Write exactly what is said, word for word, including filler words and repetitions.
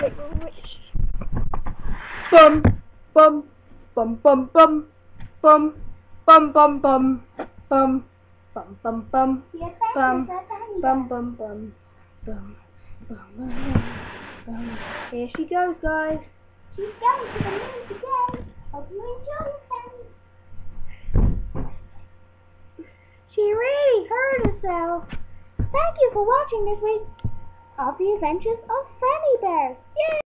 like rich. Bum, bum, bum, bum, bum, bum, bum, bum, bum, bum, bum, bum, bum, Yes, bum, that's a bum, bum, bum, bum, bum, bum. Here she goes, guys. She's going to the moon today. Hope you enjoy it, She really hurt herself. Thank you for watching this week of the Adventures of Fanny Bear. Yay!